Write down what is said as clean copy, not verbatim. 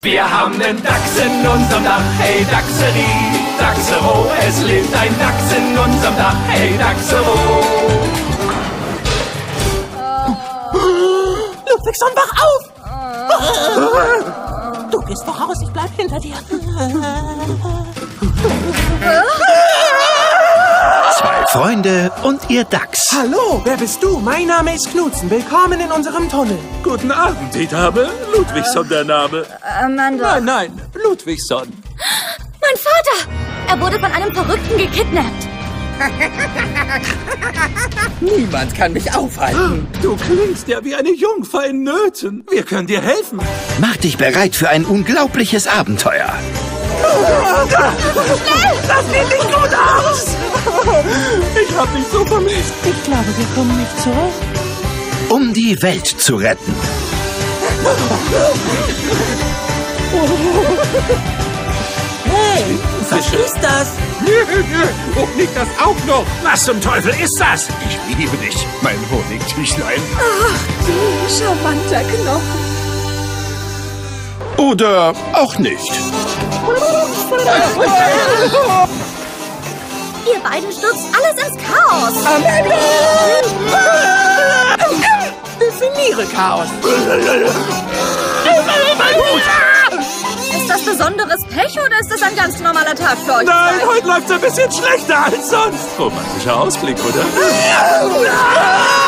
Wir haben nen Dachs in unserem Dach, hey Dachserie, Dachsero, es lebt ein Dachs in unserem Dach, hey Dachsero. Ludwigson, wach auf! Du gehst voraus, ich bleib hinter dir. Zwei Freunde und ihr Dachs. Hallo, wer bist du? Mein Name ist Knutzen. Willkommen in unserem Tunnel. Guten Abend, ich habe Ludwigson der Name. Amanda. Nein, Ludwigson. Mein Vater! Er wurde von einem Verrückten gekidnappt. Niemand kann mich aufhalten. Du klingst ja wie eine Jungfer in Nöten. Wir können dir helfen. Mach dich bereit für ein unglaubliches Abenteuer. Das sieht nicht gut aus! Ich hab dich so vermisst. Ich glaube, wir kommen nicht zurück. Um die Welt zu retten. Hey, was ist das? Und nicht das auch noch. Was zum Teufel ist das? Ich liebe dich, mein Honigtüchlein. Ach, du charmanter Knochen. Oder auch nicht. Ihr beiden stürzt alles ins Chaos. Definiere Chaos. Ist das besonderes Pech oder ist das ein ganz normaler Tag für euch? Nein, heute läuft's ein bisschen schlechter als sonst. Romantischer Ausblick, oder?